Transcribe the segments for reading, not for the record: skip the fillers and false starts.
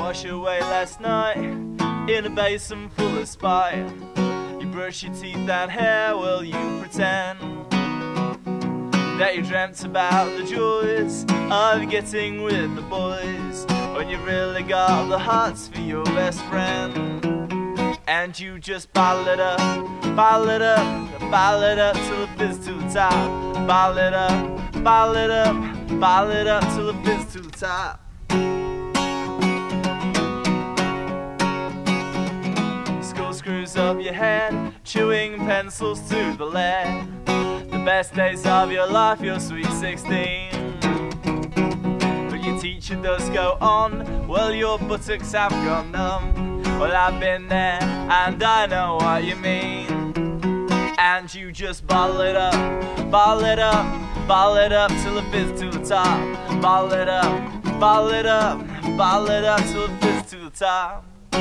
wash away last night in a basin full of spite. You brush your teeth and hair while you pretend that you dreamt about the joys of getting with the boys, when you really got the hearts for your best friend. And you just bottle it up, bottle it up, bottle it up till it fizz to the top. Bottle it up, bottle it up, bottle it up till it fizz to the top. School screws up your head, chewing pencils to the lead. The best days of your life, your sweet 16. But your teacher does go on, well your buttocks have gone numb. Well, I've been there and I know what you mean. And you just bottle it up, bottle it up, bottle it up till it fizz to the top. Bottle it up, bottle it up, bottle it up till it fizz to the top.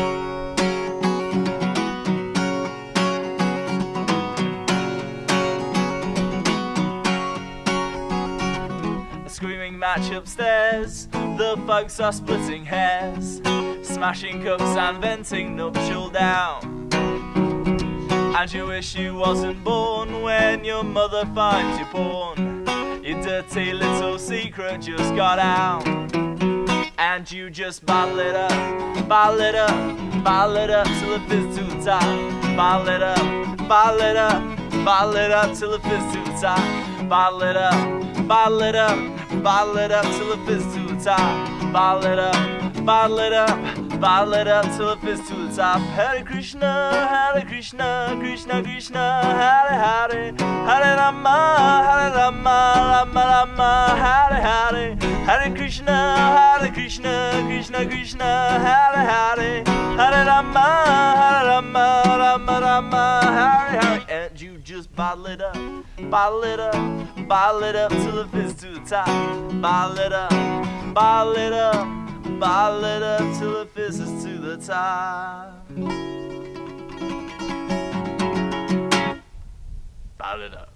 A screaming match upstairs, the folks are splitting hairs, smashing cups and venting nuptial down. And you wish you wasn't born when your mother finds you porn. Your dirty little secret just got out. And you just bottle it up, bottle it up, bottle it up till it fizz to the top. Bottle it up, bottle it up, bottle it up till it fizz to the top. Bottle it up, bottle it up, bottle it up till it fizz to the top. Bottle it up, bottle it up, bottle it up till it fizz to the top. Hare Krishna, Krishna, Krishna, Hare Hare, Hare Rama, Rama, Rama, Hare Hare, Hare Krishna, Krishna, Hare Hare, Hare Rama, Rama, Hare Hare. And you just bottle it up, bottle it up, bottle it up till it fizz to the top. Bottle it up, bottle it up, bottle it up till it fizzes to the top. Bottle it up.